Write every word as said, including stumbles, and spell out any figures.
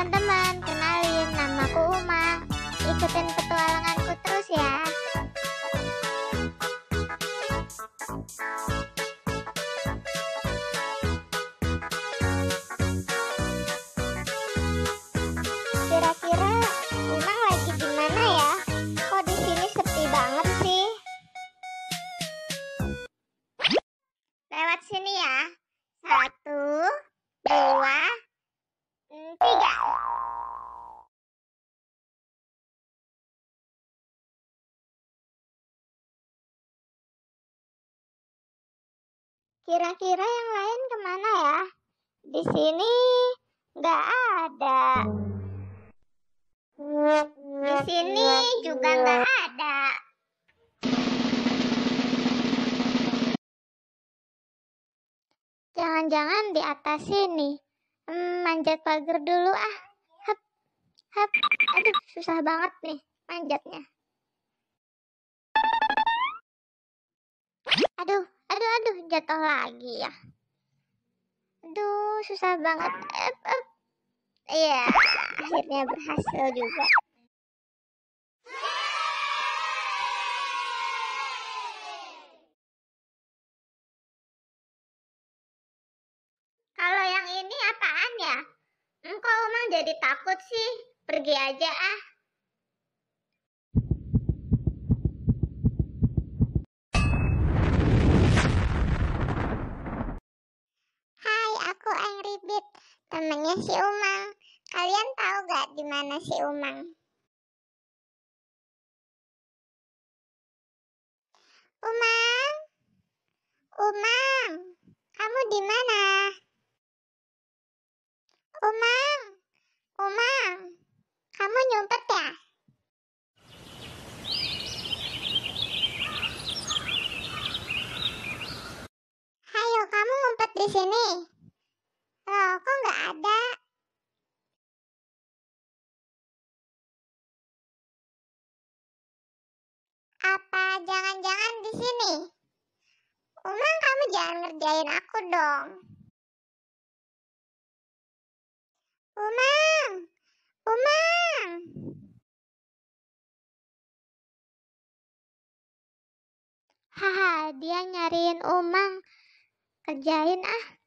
teman-teman, kenalin namaku Umang. Ikutin petualanganku terus ya. Kira-kira Umang lagi di mana ya? Kok di sini sepi banget sih? Lewat sini ya. Satu, dua, tiga. Kira-kira yang lain kemana ya? Di sini nggak ada. Di sini juga nggak ada. Jangan-jangan di atas sini. Hmm, manjat pagar dulu ah. Hap, hap. Aduh, susah banget nih manjatnya. Aduh, aduh, aduh, jatuh lagi ya. Aduh, susah banget. Ep, ep. Iya, akhirnya berhasil juga. Kalau yang ini apaan ya? Kok Umang jadi takut sih? Pergi aja ah. Hai, aku Angrybird, temennya si Umang. Kalian tahu gak di mana si Umang? Umang, Umang, kamu di mana? Umang, Umang, kamu nyumpet ya? Hayo, kamu ngumpet di sini. Loh, kok nggak ada? Apa jangan-jangan di sini? Umang, kamu jangan ngerjain aku dong. Umang, Umang. Haha, dia nyariin Umang. Kerjain ah.